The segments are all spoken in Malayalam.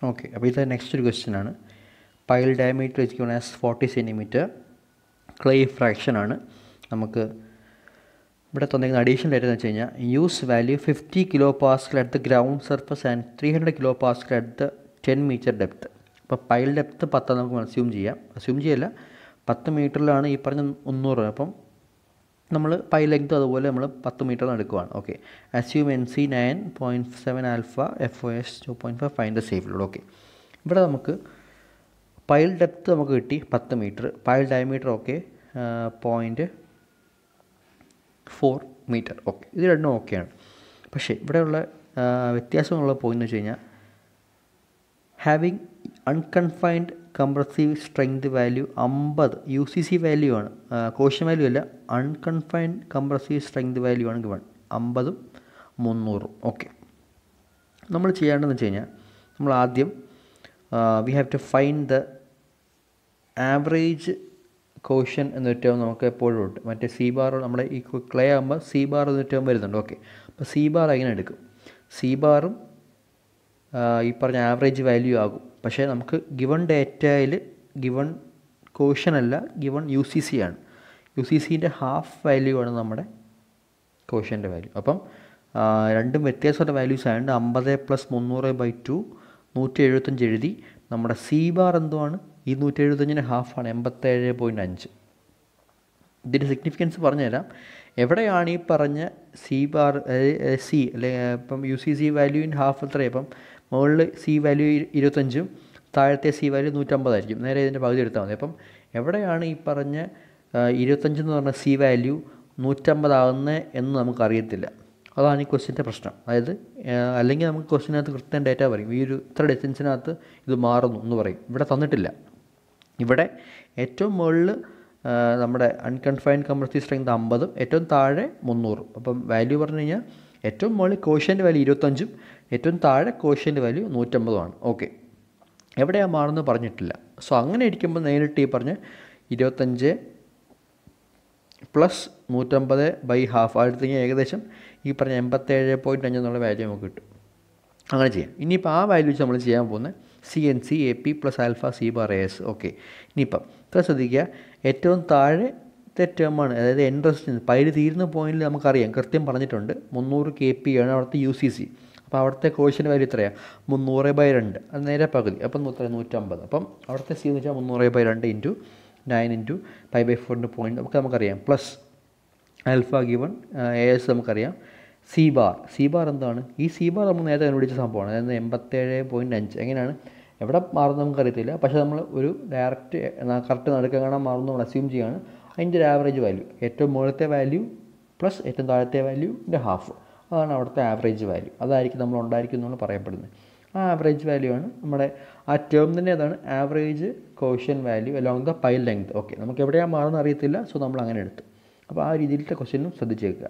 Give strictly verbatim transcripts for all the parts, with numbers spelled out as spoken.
ഓക്കെ, അപ്പോൾ ഇത് നെക്സ്റ്റ് ഒരു ക്വസ്റ്റ്യൻ ആണ്. Pile diameter is given as forty centimetre, clay fraction ആണ്. നമുക്ക് ഇവിടെ തന്നിരിക്കുന്ന അഡീഷണൽ ഡേറ്റ എന്ന് വെച്ച് കഴിഞ്ഞാൽ use value fifty kilo pascal at the ground surface and three hundred kilo pascal at the ten metre depth. അപ്പോൾ പൈൽ ഡെപ്ത്ത് പത്ത് നമുക്ക് അസ്യൂം ചെയ്യാം. അസ്യൂം ചെയ്യല്ല, പത്ത് മീറ്ററിലാണ് ഈ പറഞ്ഞ മുന്നൂറ്. അപ്പം നമ്മൾ പൈ ലെങ്ത് അതുപോലെ നമ്മൾ പത്ത് മീറ്റർ എടുക്കുവാണ്. Okay, assume N C nine point seven alpha F O S two point five find the safe load. Okay, ഇവിടെ നമുക്ക് പൈൽ ഡെപ്ത്ത് നമുക്ക് കിട്ടി പത്ത് metre, pile diameter okay point four metre. Okay, ഇത് രണ്ടും ഓക്കെയാണ്. പക്ഷേ ഇവിടെയുള്ള വ്യത്യാസമുള്ള പോയിന്റ് എന്ന് വെച്ച് കഴിഞ്ഞാൽ having unconfined compressive strength value അമ്പത് യു സി സി വാല്യൂ ആണ്, കോഷ്യൻ വാല്യൂ അല്ല, അൺകൺഫൈൻഡ് കംപ്രസീവ് സ്ട്രെങ്ത് വാല്യൂ ആണ് ഗിവൺ അമ്പതും മുന്നൂറും. ഓക്കെ, നമ്മൾ ചെയ്യേണ്ടതെന്ന് വെച്ച് കഴിഞ്ഞാൽ നമ്മൾ ആദ്യം we have to find the average cohesion എന്നൊരു ടേം നമുക്ക് എപ്പോഴും ഉണ്ട്. മറ്റേ സി ബാർ നമ്മുടെ ഈ ക്ലേ ആകുമ്പോൾ സി ബാർ എന്നൊരു ടേം വരുന്നുണ്ട്. ഓക്കെ, അപ്പോൾ സി ബാർ എങ്ങനെ എടുക്കും? സി ബാറും ഈ പറഞ്ഞ ആവറേജ് വാല്യൂ ആകും. പക്ഷേ നമുക്ക് ഗിവൺ ഡേറ്റയിൽ ഗിവൺ കോഷ്യൻ അല്ല, ഗിവൺ യു സി സി ആണ്. യു സി സിൻ്റെ ഹാഫ് വാല്യൂ ആണ് നമ്മുടെ കോഷ്യൻ്റെ വാല്യൂ. അപ്പം രണ്ടും വ്യത്യാസമുള്ള വാല്യൂസ് ആയതുകൊണ്ട് അമ്പത് പ്ലസ് മുന്നൂറ് ബൈ ടു നൂറ്റി എഴുപത്തഞ്ച് എഴുതി. നമ്മുടെ സി ബാർ എന്തുവാണ്? ഈ നൂറ്റി എഴുപത്തഞ്ചിന് ഹാഫാണ്, എൺപത്തേഴ് പോയിൻറ്റ് അഞ്ച്. ഇതിൻ്റെ സിഗ്നിഫിക്കൻസ് പറഞ്ഞുതരാം. എവിടെയാണ് ഈ പറഞ്ഞ സി ബാർ സി അല്ലെങ്കിൽ ഇപ്പം യു സി സി വാല്യൂവിൻ്റെ ഹാഫ് എത്രയാണ്? ഇപ്പം മുകളിൽ സി വാല്യൂ ഇരുപത്തഞ്ചും താഴത്തെ സി വാല്യൂ നൂറ്റമ്പതായിരിക്കും. നേരെ ഇതിൻ്റെ പകുതി എടുത്താൽ മതി. അപ്പം എവിടെയാണ് ഈ പറഞ്ഞ ഇരുപത്തഞ്ചെന്ന് പറഞ്ഞ സി വാല്യൂ നൂറ്റമ്പതാകുന്നത് എന്ന് നമുക്കറിയത്തില്ല. അതാണ് ഈ ക്വസ്റ്റ്യൻ്റെ പ്രശ്നം. അതായത് അല്ലെങ്കിൽ നമുക്ക് ക്വസ്റ്റ്യനകത്ത് കൃത്യം ഡേറ്റ പറയും, ഈ ഒരു ഇത്ര ഡിസ്റ്റൻസിനകത്ത് ഇത് മാറുന്നു എന്ന് പറയും. ഇവിടെ തന്നിട്ടില്ല. ഇവിടെ ഏറ്റവും മുകളിൽ നമ്മുടെ അൺകൺഫൈൻഡ് കംപ്രസീവ് സ്ട്രെങ്ത് അമ്പതും ഏറ്റവും താഴെ മുന്നൂറും. അപ്പം വാല്യൂ പറഞ്ഞു കഴിഞ്ഞാൽ ഏറ്റവും മുകളിൽ കോഷ്യൻ്റെ വാല്യൂ ഇരുപത്തഞ്ചും ഏറ്റവും താഴെ കോഷ്യൻ്റെ വാല്യൂ നൂറ്റമ്പതുമാണ്. ഓക്കെ, എവിടെയാണ് മാറുന്നത് പറഞ്ഞിട്ടില്ല. സോ അങ്ങനെ ഇരിക്കുമ്പോൾ നേരിട്ട് ഈ പറഞ്ഞ് ഇരുപത്തഞ്ച് പ്ലസ് നൂറ്റമ്പത് ബൈ ഹാഫ് അടുത്ത് ഏകദേശം ഈ പറഞ്ഞ എൺപത്തേഴ് പോയിൻറ്റ് അഞ്ച് എന്നുള്ള വാല്യൂ നമുക്ക് കിട്ടും. അങ്ങനെ ചെയ്യാം. ഇനിയിപ്പോൾ ആ വാല്യൂ വെച്ച് നമ്മൾ ചെയ്യാൻ പോകുന്നത് C N C A P plus alpha C bar A S. Okay, ഇനിയിപ്പം ഇത്ര ശ്രദ്ധിക്കുക, ഏറ്റവും താഴത്തെ ടേമാണ്, അതായത് എൻ റെസിസ്റ്റൻസ് പൈല് തീരുന്ന പോയിന്റിൽ നമുക്കറിയാം, കൃത്യം പറഞ്ഞിട്ടുണ്ട് മുന്നൂറ് കെ പി ആണ് അവിടുത്തെ യു സി സി. അപ്പോൾ അവിടുത്തെ കോഷ്യൻ വാല്യൂ എത്രയാണ്? മുന്നൂറ് ബൈ രണ്ട്, അത് നേരെ പകുതി. അപ്പം എത്ര? നൂറ്റമ്പത്. അപ്പം അവിടുത്തെ സി എന്ന് വെച്ചാൽ മുന്നൂറ് ബൈ രണ്ട് into nine into five by ഫോറിൻ്റെ പോയിൻറ്റ് നമുക്ക് നമുക്കറിയാം, plus alpha given A S നമുക്കറിയാം. സി ബാർ സി ബാർ എന്താണ്? ഈ സി ബാർ നമ്മൾ നേരത്തെ കണ്ടുപിടിച്ച സംഭവമാണ്. അതായത് എൺപത്തേഴ് പോയിൻറ്റ് അഞ്ച്. എങ്ങനെയാണ് എവിടെ മാറുന്നത് നമുക്കറിയത്തില്ല. പക്ഷേ നമ്മൾ ഒരു ഡയറക്റ്റ് കറക്റ്റ് നടുക്കം കാണാൻ മാറുന്ന നമ്മൾ അസ്യൂം ചെയ്യുകയാണ്. അതിൻ്റെ ഒരു ആവറേജ് വാല്യൂ, ഏറ്റവും മുകളിലത്തെ വാല്യൂ പ്ലസ് ഏറ്റവും താഴത്തെ വാല്യൂൻ്റെ ഹാഫ്, അതാണ് അവിടുത്തെ ആവറേജ് വാല്യൂ. അതായിരിക്കും നമ്മൾ ഉണ്ടായിരിക്കും എന്നാണ് പറയപ്പെടുന്നത്. ആ ആവറേജ് വാല്യൂ ആണ് നമ്മുടെ ആ ടേം തന്നെ, അതാണ് average cohesion value along the pile length. Okay, നമുക്ക് എവിടെയാണ് മാറുന്നത് അറിയത്തില്ല. സോ നമ്മൾ അങ്ങനെ എടുത്തു. അപ്പോൾ ആ രീതിയിലത്തെ ക്വസ്റ്റ്യനും ശ്രദ്ധിച്ചേക്കുക.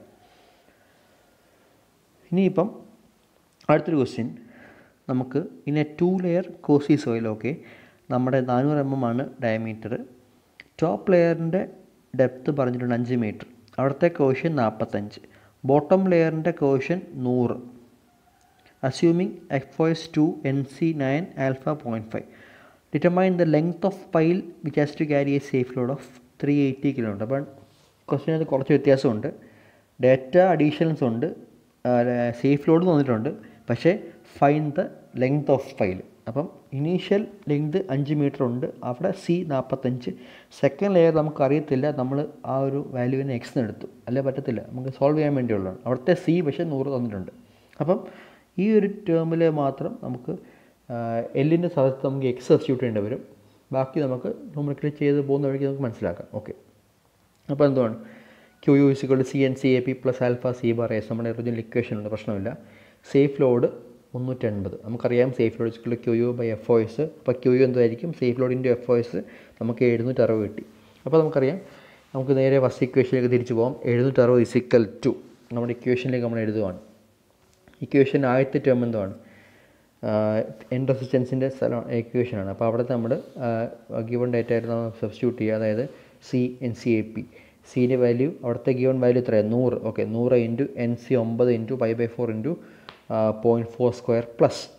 ഇനിയിപ്പം അടുത്തൊരു ക്വസ്റ്റ്യൻ നമുക്ക് in a two layer cohesive soil. Okay, നമ്മുടെ നാനൂറ് എം എം ആണ് ഡയമീറ്റർ. ടോപ്പ് ലെയറിൻ്റെ ഡെപ്ത്ത് പറഞ്ഞിട്ടുണ്ട് അഞ്ച് മീറ്റർ, അവിടുത്തെ കോഷ്യൻ നാൽപ്പത്തഞ്ച്, ബോട്ടം ലെയറിൻ്റെ കോഷ്യൻ നൂറ്. Assuming F O S two N C nine alpha point five. Determine the length of pile which has to carry a safe load of three eighty kilometre. അപ്പം ക്വസ്റ്റ്യനകത്ത് കുറച്ച് വ്യത്യാസമുണ്ട്, ഡേറ്റ അഡീഷൻസ് ഉണ്ട്, സേഫ് ലോഡ് തന്നിട്ടുണ്ട്. പക്ഷേ find the length of pile. അപ്പം ഇനീഷ്യൽ ലെങ്ത് അഞ്ച് മീറ്റർ ഉണ്ട്, അവിടെ സി നാൽപ്പത്തഞ്ച്. സെക്കൻഡ് ലെയർ നമുക്കറിയത്തില്ല, നമ്മൾ ആ ഒരു വാല്യൂവിനെ എക്സ് എടുത്തു, അല്ലേ പറ്റത്തില്ല, നമുക്ക് സോൾവ് ചെയ്യാൻ വേണ്ടിയുള്ളതാണ്. അവിടുത്തെ സി പക്ഷേ നൂറ് തന്നിട്ടുണ്ട്. അപ്പം ഈ ഒരു ടേമിൽ മാത്രം നമുക്ക് എല്ലിൻ്റെ സ്ഥലത്ത് നമുക്ക് എക്സ് സബ്സ്റ്റിറ്റ്യൂട്ട് ചെയ്യേണ്ടി വരും. ബാക്കി നമുക്ക് ന്യൂമറിക്കലി ചെയ്ത് പോകുന്ന വഴിക്ക് നമുക്ക് മനസ്സിലാക്കാം. ഓക്കെ, അപ്പോൾ എന്തുവാണ് Q U is equal C N C A P plus alpha C bar S. നമ്മുടെ ഒറിജിനൽ ഇക്വേഷൻ ഉണ്ട്, പ്രശ്നമില്ല. സേഫ് ലോഡ് മുന്നൂറ്റി എൺപത് നമുക്കറിയാം. Safe load is equal Q U by F O S. അപ്പോൾ ക്യു യു എന്തായിരിക്കും? Safe load into F O S. നമുക്ക് എഴുന്നൂറ്റി അറുപത് കിട്ടി. അപ്പോൾ നമുക്കറിയാം, നമുക്ക് നേരെ ഫസ്റ്റ് ഇക്വേഷനിലേക്ക് തിരിച്ചു പോകാം. എഴുന്നൂറ്റി അറുപത് ഇസിക്കൽ ടു നമ്മുടെ ഇക്വേഷനിലേക്ക് നമ്മൾ എഴുതുവാണ്. ഇക്വേഷൻ ആദ്യത്തെ ടേം എന്താണ്? എൻ റെസിസ്റ്റൻസിൻ്റെ സ്ഥലം ഇക്വേഷനാണ്. അപ്പോൾ അവിടുത്തെ നമ്മൾ ഗിവൺ ഡേറ്റ ആയിട്ട് നമ്മൾ സബ്സ്റ്റിറ്റ്യൂട്ട് ചെയ്യുക. അതായത് C N C A P, സിൻ്റെ വാല്യൂ അവിടുത്തെ ഗിവൺ വാല്യൂ എത്രയാണ്? നൂറ്. ഓക്കെ, നൂറ് ഇൻറ്റു എൻ സി ഒമ്പത് into pi by four into point four square plus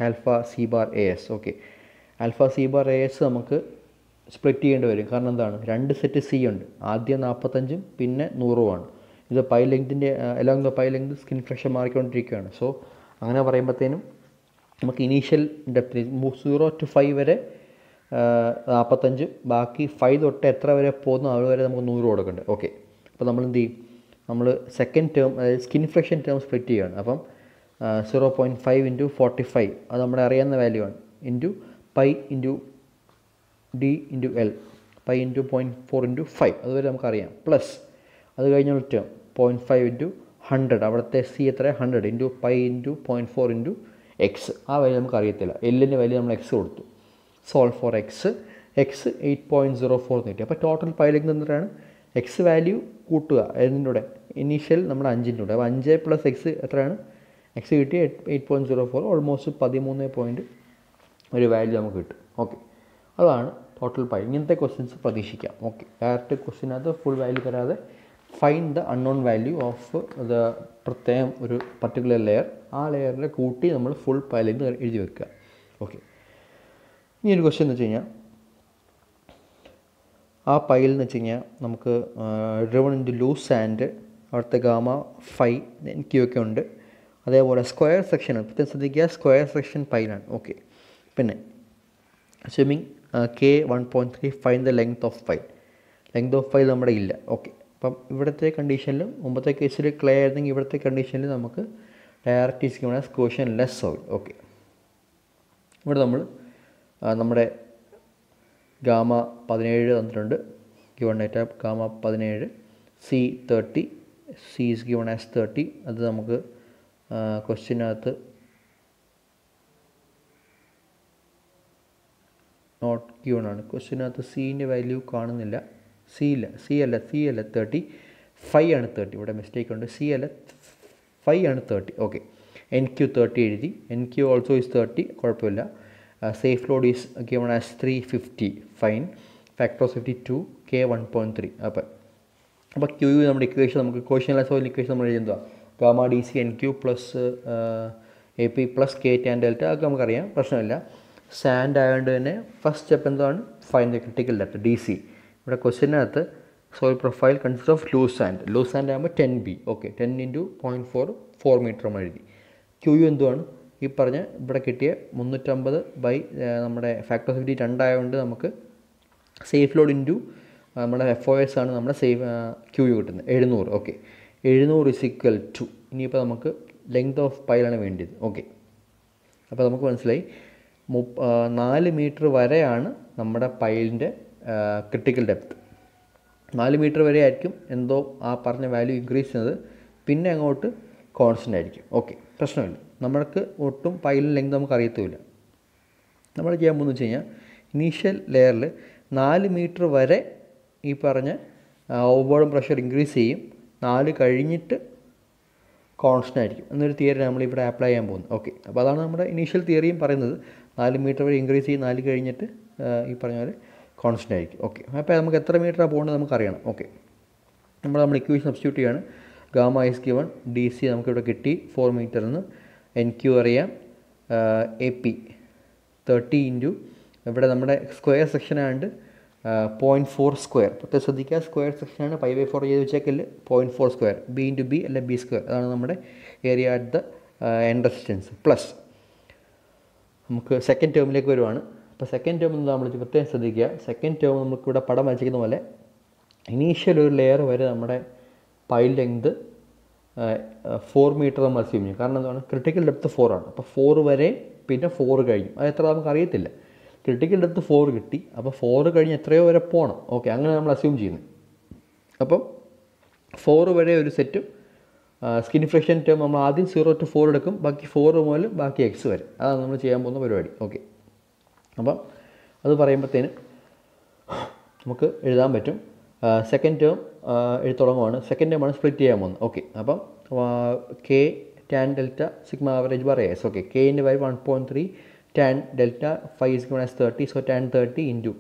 alpha C bar A S. Okay, alpha C bar A S നമുക്ക് സ്പ്ലിറ്റ് ചെയ്യേണ്ടി വരും. കാരണം എന്താണ്, രണ്ട് സെറ്റ് സി ഉണ്ട്. ആദ്യം നാൽപ്പത്തഞ്ചും പിന്നെ നൂറുമാണ്. ഇത് പൈ ലെങ്തിൻ്റെ along the pile length skin friction മാറിക്കൊണ്ടിരിക്കുകയാണ്. സോ അങ്ങനെ പറയുമ്പോഴത്തേനും നമുക്ക് initial depth zero to five വരെ നാൽപ്പത്തഞ്ച്, ബാക്കി ഫൈവ് തൊട്ട് എത്ര വരെ പോകുന്നു അത് വരെ നമുക്ക് നൂറ് കൊടുക്കണ്ടേ. ഓക്കെ, അപ്പോൾ നമ്മൾ എന്ത് ചെയ്യും, നമ്മൾ സെക്കൻഡ് ടേം അതായത് സ്കിൻ ഫ്രിക്ഷൻ ടേം സ്പ്ലിറ്റ് ചെയ്യുകയാണ്. അപ്പം zero point five into forty five അത് നമ്മുടെ അറിയാവുന്ന വാല്യൂ ആണ്, into pi into D into L, pi into point four into five അതുവരെ നമുക്കറിയാം. പ്ലസ് അത് കഴിഞ്ഞുള്ള term point five into hundred, അവിടുത്തെ സി എത്ര hundred into pi into point four into X. ആ വാല്യൂ നമുക്ക് അറിയത്തില്ല, എല്ലിൻ്റെ വാല്യൂ നമ്മൾ എക്സ് കൊടുത്തു. Solve for X, X eight point zero four എന്ന് കിട്ടി. അപ്പോൾ ടോട്ടൽ പൈ ലെങ്ത് എന്തിനാണ്, എക്സ് വാല്യൂ കൂട്ടുക ഇതിൻ്റെ കൂടെ, ഇനീഷ്യൽ നമ്മുടെ അഞ്ചിൻ്റെ കൂടെ. അപ്പോൾ അഞ്ച് പ്ലസ് എക്സ് എത്രയാണ്, എക്സ് കിട്ടി eight point zero four, almost പതിമൂന്ന് പോയിൻറ്റ് ഒരു വാല്യൂ നമുക്ക് കിട്ടും. ഓക്കെ, അതാണ് ടോട്ടൽ പൈ. ഇങ്ങനത്തെ ക്വസ്റ്റ്യൻസ് പ്രതീക്ഷിക്കാം. ഓക്കെ, ഡയറക്റ്റ് ക്വസ്റ്റ്യനകത്ത് ഫുൾ വാല്യൂ തരാതെ find the unknown value of the പ്രത്യേകം ഒരു പർട്ടിക്കുലർ ലെയർ, ആ ലെയറിൽ കൂട്ടി നമ്മൾ ഫുൾ പൈ ലെങ്ത് എഴുതി വെക്കുക. ഓക്കെ, ഇനി ഒരു ക്വസ്റ്റ്യൻ എന്ന് വെച്ച് കഴിഞ്ഞാൽ ആ പൈൽ എന്ന് വെച്ച് കഴിഞ്ഞാൽ നമുക്ക് driven in to loose sand, അവിടുത്തെ ഗാമ ഫൈവ് എൻ ക്യൂ ഒക്കെ ഉണ്ട്. അതേപോലെ സ്ക്വയർ സെക്ഷൻ പ്രത്യേകം ശ്രദ്ധിക്കുക, സ്ക്വയർ സെക്ഷൻ പൈലാണ്. ഓക്കെ, പിന്നെ assuming K one point three find the length of pile. Length of pile നമ്മുടെ ഇല്ല. ഓക്കെ, അപ്പം ഇവിടുത്തെ കണ്ടീഷനിലും മുമ്പത്തെ കേസിൽ ക്ലേ ആയിരുന്നെങ്കിൽ ഇവിടുത്തെ കണ്ടീഷനിൽ നമുക്ക് direct is given as cohesionless soil. Okay, ഇവിടെ നമ്മൾ നമ്മുടെ ഗാമ പതിനേഴ് തന്നിട്ടുണ്ട്, ഗിവൺ ഡേറ്റ ഗാമ പതിനേഴ്, C thirty, C is given as thirty. അത് നമുക്ക് ക്വസ്റ്റ്യനകത്ത് നോട്ട് ഗിവൺ ആണ്. ക്വസ്റ്റ്യനകത്ത് സീൻ്റെ വാല്യൂ കാണുന്നില്ല. സി ഇല്ല, സി അല്ല, സി അല്ല തേർട്ടി, ഫൈവ് ആണ് തേർട്ടി. ഇവിടെ മിസ്റ്റേക്ക് ഉണ്ട്, സി അല്ല ഫൈവ് ആണ് thirty. Okay, N Q thirty എഴുതി, N Q also is thirty, കുഴപ്പമില്ല. Safe Lord is given as three fifty, fine. Factor of safety two, K one point three. അപ്പം അപ്പോൾ ക്യൂ യു നമ്മുടെ ഇക്വേഷൻ നമുക്ക് ക്വസ്റ്റ്യൻ ലെസ് ഓയിൽ ഇക്വേഷൻ നമ്മൾ എഴുതുക gamma D C N Q plus A P plus K tan delta, അതൊക്കെ നമുക്കറിയാം, പ്രശ്നമില്ല. സാൻഡ് ആയതുകൊണ്ട് തന്നെ ഫസ്റ്റ് സ്റ്റെപ്പ് എന്താണ്, find the critical depth D C. ഇവിടെ ക്വസ്റ്റ്യനകത്ത് soil profile consist of loose sand, loose sand ആകുമ്പോൾ ten B. Okay, ten into point four, four metre നമ്മൾ എഴുതി. ക്യൂ യു എന്തുവാണ്, ഈ പറഞ്ഞ ഇവിടെ കിട്ടിയ മുന്നൂറ്റമ്പത് ബൈ നമ്മുടെ ഫാക്ടർ ഓഫ് ഫിഫ്റ്റി രണ്ടായതുകൊണ്ട് നമുക്ക് സേഫ് ലോഡ് ഇൻറ്റു നമ്മുടെ എഫ് ഒ എസ് ആണ് നമ്മുടെ സേഫ് ക്യൂ യു കിട്ടുന്നത്, എഴുന്നൂറ്. ഓക്കെ, എഴുന്നൂറ് ഇസ് ഈക്വൽ ടു, ഇനിയിപ്പോൾ നമുക്ക് ലെങ്ത് ഓഫ് പൈലാണ് വേണ്ടിയത്. ഓക്കെ, അപ്പോൾ നമുക്ക് മനസ്സിലായി മുപ്പ നാല് മീറ്റർ വരെയാണ് നമ്മുടെ പൈലിൻ്റെ ക്രിട്ടിക്കൽ ഡെപ്ത്. നാല് മീറ്റർ വരെ ആയിരിക്കും എന്തോ ആ പറഞ്ഞ വാല്യൂ ഇൻക്രീസ് ചെയ്യുന്നത്, പിന്നെ അങ്ങോട്ട് കോൺസ്റ്റൻ്റ് ആയിരിക്കും. ഓക്കെ, പ്രശ്നമില്ല, നമ്മൾക്ക് ഒട്ടും പൈലിൻ്റെ ലെങ്ത് നമുക്ക് അറിയത്തുമില്ല. നമ്മൾ ചെയ്യാൻ പോകുന്നത് വെച്ച് കഴിഞ്ഞാൽ ഇനീഷ്യൽ ലെയറിൽ നാല് മീറ്റർ വരെ ഈ പറഞ്ഞ ഓവർബോർഡ് പ്രഷർ ഇൻക്രീസ് ചെയ്യും, നാല് കഴിഞ്ഞിട്ട് കോൺസ്റ്റൻ്റ് ആയിരിക്കും എന്നൊരു തിയറി നമ്മളിവിടെ അപ്ലൈ ചെയ്യാൻ പോകുന്നത്. ഓക്കെ, അപ്പോൾ അതാണ് നമ്മുടെ ഇനീഷ്യൽ തിയറിയും പറയുന്നത്, നാല് മീറ്റർ വരെ ഇൻക്രീസ് ചെയ്യും, നാല് കഴിഞ്ഞിട്ട് ഈ പറഞ്ഞ പോലെ കോൺസ്റ്റൻ്റ് ആയിരിക്കും. ഓക്കെ, അപ്പോൾ നമുക്ക് എത്ര മീറ്ററാണ് പോകേണ്ടത് നമുക്കറിയണം. ഓക്കെ, നമ്മൾ നമ്മൾ ഇക്വേഷൻ സബ്സ്റ്റിറ്റ്യൂട്ട് ചെയ്യാണ്. Gamma is given D C നമുക്കിവിടെ കിട്ടി ഫോർ മീറ്ററിൽ നിന്ന്, എൻ ക്യൂ അറിയാം, എ പി തേർട്ടി ഇൻറ്റു ഇവിടെ നമ്മുടെ സ്ക്വയർ സെക്ഷൻ ആയതുകൊണ്ട് പോയിൻറ്റ് ഫോർ സ്ക്വയർ, പ്രത്യേകം ശ്രദ്ധിക്കുക, സ്ക്വയർ സെക്ഷനാണ്, പൈ ബൈ ഫോർ ചെയ്ത് വെച്ചേക്കല് point four square, B into B അല്ലെ ബി സ്ക്വയർ, അതാണ് നമ്മുടെ area at the end resistance. Plus നമുക്ക് സെക്കൻഡ് ടേമിലേക്ക് വരുവാണ്. അപ്പോൾ സെക്കൻഡ് ടേം എന്താ നമ്മൾ പ്രത്യേകം ശ്രദ്ധിക്കുക, സെക്കൻഡ് ടേം നമുക്കിവിടെ പടം വരച്ചിരിക്കുന്ന പോലെ ഇനീഷ്യൽ ഒരു ലെയർ വരെ നമ്മുടെ പൈൽ ലെങ്ത് ഫോർ മീറ്റർ നമ്മൾ അസ്യൂം ചെയ്യും. കാരണം എന്താണ്, ക്രിട്ടിക്കൽ ഡെപ്ത് ഫോർ ആണ്. അപ്പോൾ ഫോർ വരെ പിന്നെ ഫോർ കഴിഞ്ഞു, അത് എത്ര നമുക്ക് അറിയത്തില്ല. ക്രിട്ടിക്കൽ ഡെപ്ത് ഫോർ കിട്ടി, അപ്പോൾ ഫോർ കഴിഞ്ഞ് എത്രയോ വരെ പോകണം. ഓക്കെ, അങ്ങനെ നമ്മൾ അസ്യൂം ചെയ്യുന്നത്. അപ്പം ഫോർ വരെ ഒരു സെറ്റും സ്കിൻ ഫ്രിക്ഷൻ ടേം നമ്മൾ ആദ്യം സീറോ ടു ഫോർ എടുക്കും, ബാക്കി ഫോർ മുതൽ ബാക്കി എക്സ് വരെ, അതാണ് നമ്മൾ ചെയ്യാൻ പോകുന്ന പരിപാടി. ഓക്കെ, അപ്പം അത് പറയുമ്പോഴത്തേന് നമുക്ക് എഴുതാൻ പറ്റും. സെക്കൻഡ് ടേം എഴുതി തുടങ്ങുവാണ്, സെക്കൻഡ് ടേമാണ് സ്പ്ലിറ്റ് ചെയ്യാൻ പോകുന്നത്. ഓക്കെ, അപ്പം K tan delta sigma average bar S. Okay, കെൻ്റെ value one point three, tan delta five is given as thirty, so tan thirty into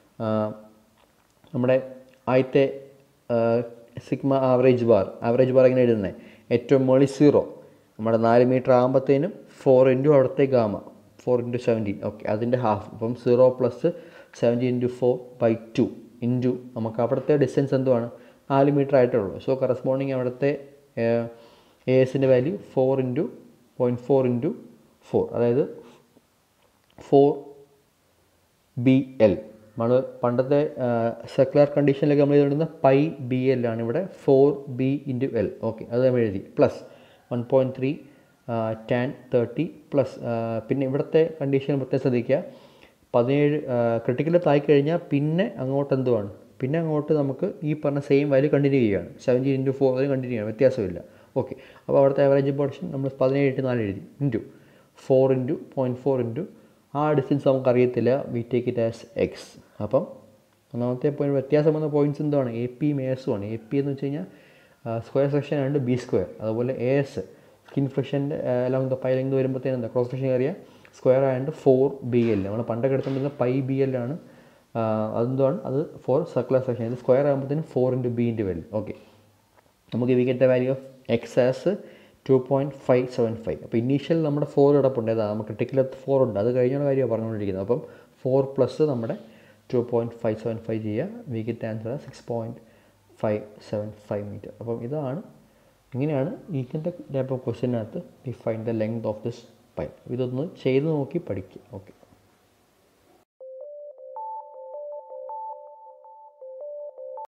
നമ്മുടെ ആദ്യത്തെ sigma average bar. Average bar എങ്ങനെ എഴുതുന്നത്, ഏറ്റവും മുകളിൽ സീറോ, നമ്മുടെ നാല് മീറ്റർ ആകുമ്പോഴത്തേനും ഫോർ ഇൻറ്റു അവിടുത്തെ gamma four into seventeen okay അതിൻ്റെ ഹാഫ് അപ്പം zero plus seventeen into four by two into നമുക്ക് അവിടുത്തെ ഡിസ്റ്റൻസ് എന്തുവാണ് നാല് മീറ്റർ ആയിട്ടേ ഉള്ളൂ. സോ കറസ്പോണ്ടിങ് അവിടുത്തെ എ എസിൻ്റെ value four into point four into four അതായത് ഫോർ ബി എൽ. നമ്മൾ പണ്ടത്തെ സർക്കുലർ കണ്ടീഷനിലൊക്കെ നമ്മൾ എഴുതുന്ന പൈ ബി എൽ ആണ്, ഇവിടെ four B into L okay അത് നമ്മൾ എഴുതി. Plus one point three tan thirty plus പിന്നെ ഇവിടുത്തെ കണ്ടീഷൻ പ്രത്യേകം ശ്രദ്ധിക്കുക, പതിനേഴ് ക്രിട്ടിക്കൽ തായി കഴിഞ്ഞാൽ പിന്നെ അങ്ങോട്ട് എന്തുവാണ് പിന്നെ അങ്ങോട്ട് നമുക്ക് ഈ പറഞ്ഞ സെയിം വാല്യൂ കണ്ടിന്യൂ ചെയ്യുകയാണ്. സെവൻറ്റീൻ ഇൻറ്റു ഫോർ അത് കണ്ടിന്യൂ ചെയ്യണം, വ്യത്യാസമില്ല ഓക്കെ. അപ്പോൾ അവിടുത്തെ ആവറേജ് പോർഷൻ നമ്മൾ പതിനേഴ് ഇൻറ്റു നാല് എഴുതി into four into point four into ആ ഡിസ്റ്റൻസ് നമുക്കറിയത്തില്ല, we take it as X. അപ്പം ഒന്നാമത്തെ പോയിൻറ്റ് വ്യത്യാസം വന്ന പോയിൻറ്റ്സ് എന്താണ് എ പിയും എ എസും ആണ്. എ പി എന്ന് വെച്ച് കഴിഞ്ഞാൽ square section and B square, അതുപോലെ എ എസ് സ്കിൻ ഫ്രിക്ഷൻ്റെ എല്ലാം പൈ ലെങ്ത് വരുമ്പോഴത്തേനും എന്താ ക്രോസ് സെക്ഷൻ ഏരിയ സ്ക്വയർ ആയതുകൊണ്ട് ഫോർ ബി എൽ. നമ്മൾ പണ്ടൊക്കെ എടുത്തുകൊണ്ടിരുന്ന പൈ ബി എൽ ആണ്, അതെന്താണ് അത് ഫോർ സർക്കുലർ സെക്ഷൻ, ഇത് സ്ക്വയർ ആകുമ്പോഴത്തേനും four into B into L okay. നമുക്ക് we get the value of X as two point five seven five. അപ്പോൾ ഇനീഷ്യൽ നമ്മുടെ ഫോർ കിടപ്പുണ്ട്, ഏതാ നമുക്ക് ക്രിട്ടിക്കൽ ഫോർ ഉണ്ട്, അത് കഴിഞ്ഞുള്ള കാര്യമാണ് പറഞ്ഞുകൊണ്ടിരിക്കുന്നത്. അപ്പം ഫോർ പ്ലസ് നമ്മുടെ two point five seven five ചെയ്യുക, we get answer six point five seven five metre. അപ്പം ഇതാണ് ഇങ്ങനെയാണ് ഇങ്ങനത്തെ ടൈപ്പ് ഓഫ് ക്വസ്റ്റ്യനകത്ത് we find the length of this pipe. ഇതൊന്ന് ചെയ്ത് നോക്കി പഠിക്കുക ഓക്കെ.